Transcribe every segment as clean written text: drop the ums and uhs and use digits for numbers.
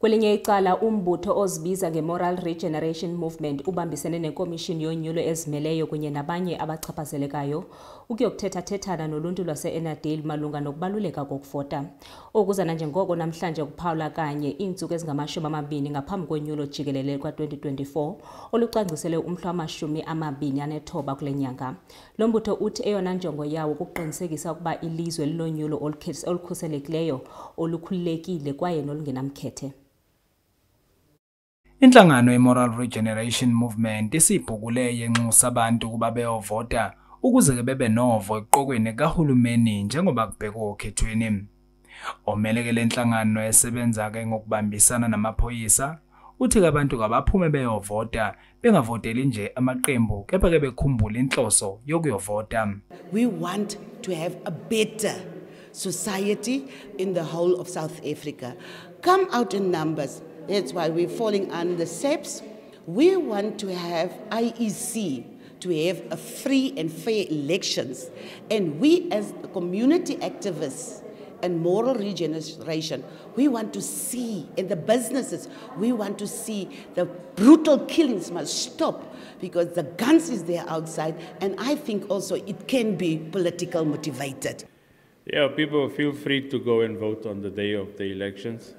Kwelinye icala umbutho ozibiza ngeMoral Regeneration Movement ubambisene nenkomishini yonyulo ezimeleyo kunye nabanye abachaphazelekayo ukuyokuthetha-thethana noluntu lwase-Ennerdale malunga nokubaluleka kokuvota. Okuzana njengoko namhlanje kuphawula kanye iintsuku ezingama-20 ngaphambi konyulo jikelele kwa-2024 olucwangcisele umhla wama-29 kule nyanga. Lo mbutho uthi eyona njongo yawo kukuqinisekisa ukuba ilizwe lilonyulo olukhuselekileyo, olukhululekile kwaye nolungenamkhethe. Inhlangano ye-Moral Regeneration Movement isibhukule yenxusa abantu ukuba beyovota ukuze bebe novo eqokweni kahulumeni njengoba kubhekwa okhethweni. Omeleke le nhlangano esebenza ke ngokubambisana namaphoyisa uthi abantu kabaphume beyovota bengavoteli nje amaqembu kepha ke bekhumbula inhloso yokuyovota. We want to have a better society in the whole of South Africa. Come out in numbers. That's why we're falling under the SEPs. We want to have IEC, to have a free and fair elections. And we as the community activists and moral regeneration, we want to see in the businesses, we want to see the brutal killings must stop because the guns is there outside. And I think also it can be politically motivated. Yeah, people feel free to go and vote on the day of the elections.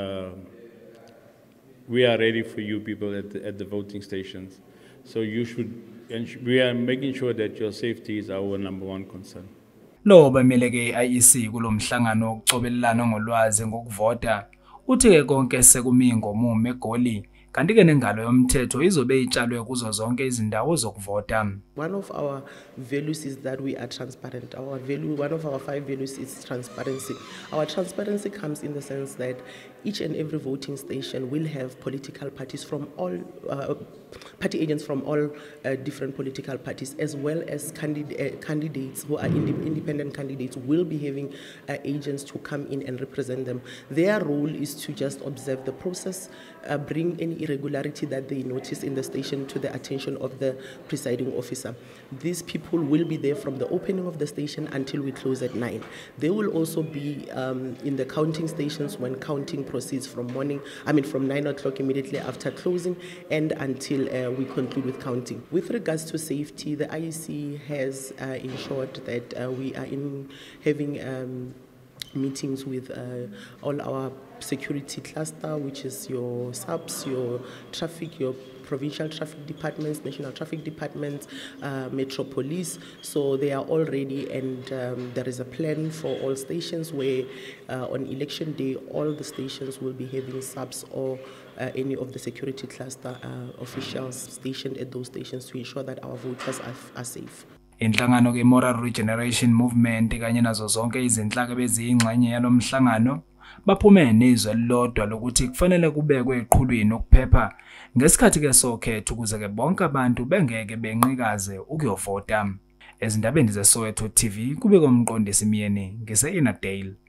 We are ready for you people at the voting stations. So you should, and we are making sure that your safety is our #1 concern. Lo bameleke IEC kulomhlangano wokucobelelana ngolwazi ngokuvota uthi ke konke sekumi ngomumo eGoli kanti ke nengalo yomthetho izobe itshalwe kuzo zonke izindawo zokuvota. One of our values is that we are transparent. One of our 5 values is transparency. Our transparency comes in the sense that each and every voting station will have political parties from all, party agents from all different political parties, as well as candidates who are independent candidates will be having agents to come in and represent them. Their role is to just observe the process, bring any irregularity that they notice in the station to the attention of the presiding officer. These people will be there from the opening of the station until we close at 9. They will also be in the counting stations when counting proceeds from 9 o'clock immediately after closing and until we conclude with counting. With regards to safety, the IEC has ensured that we are having meetings with all our security cluster, which is your SAPs, your traffic, your provincial traffic departments, national traffic departments, Metro Police. So they are all ready, and there is a plan for all stations where on election day all the stations will be having SAPs or any of the security cluster officials stationed at those stations to ensure that our voters are safe. Inhlangano ke Moral Regeneration Movement kanye nazo zonke izinhlaka beziyingxenye yalomhlangano baphume nezwe lodwa lokuthi kufanele kubekwe eqhulwini ukuphepha ngesikhathi ke sokhetho ukuze ke bonke abantu bengeke benqikaze ukuyovota. Ezindabeni zeSoweto TV kube komqondisi Miyeni ngise-Ennerdale.